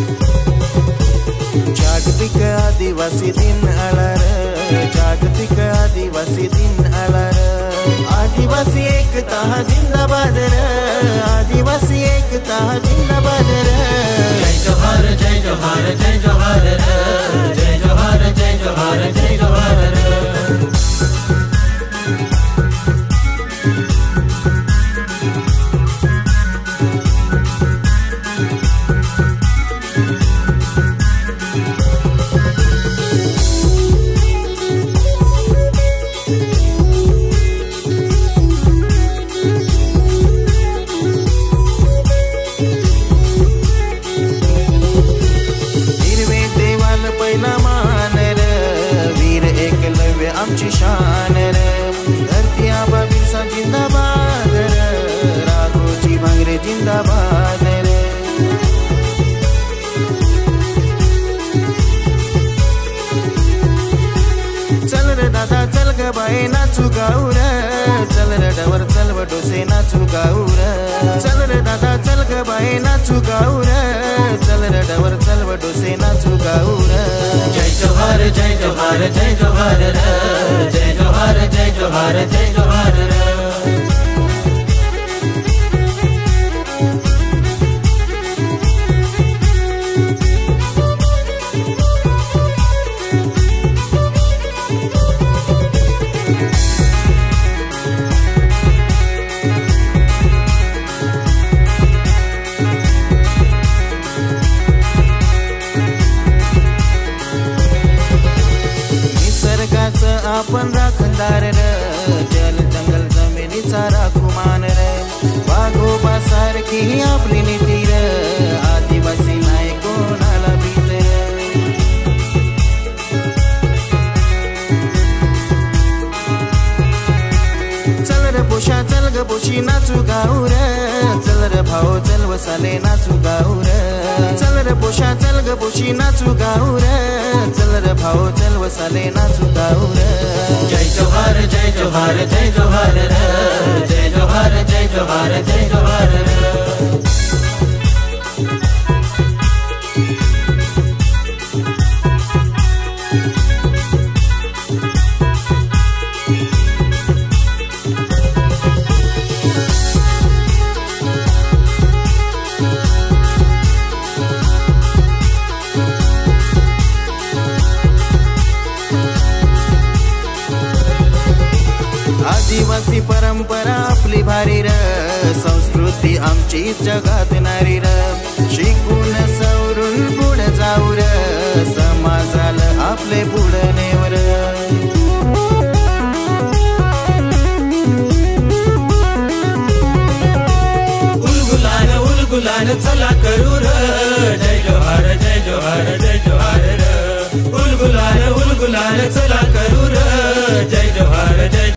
जागतिक आदिवासी दिन आला र, जागतिक आदिवासी दिन आला र। आदिवासी एकता जिंदाबाद र, आदिवासी एकता जिंदाबाद र। जय जोहार जय जोहार जय जोहार र, जय जोहार जय जोहार जय जोहार र। आमची शान र, धरती आबा बिरसा जिंदाबाद र, राघोजी भांगरे जिंदाबाद र। चल रे दादा चल ग बाई नाचू गाऊ र, चल रे डवर चल व डोसे नाचू गाऊ र। चल रे दादा चल ग बाई नाचू गाऊ र, चल रे डवर चल व डोसे नाचू गाऊ र। जय जोहार जय जोहार जय जोहार र, जय जोहार जय जोहार जय जोहार र। आपण राखणदार र, जल जंगल जमिनीचा राखुमान र। वाघोबा सारखी आपली नीती र, आदिवासी नाही कोणाला भीत र। चल रे पोषा चल ग पोशी नाचू गाऊ र, चल रे भाऊ चल वसाले नाचू गाऊ र। चल रे पोषा चल ग पोशी नाचू गाऊ र, चल रे भाऊ चल वसाले नाचू गाऊ र। जय जोहार जय जोहार जय जोहार र, जय जोहार जय जोहार जय जोहार र। आदिवासी परंपरा आपली भारी र, संस्कृती आमची जगात नारी र। शिकून सवरून पुढे जाऊ र, समाजाला आपले पुढे नेऊ र। उलगुलान उलगुलान चला करू र, जय जोहार जय जोहार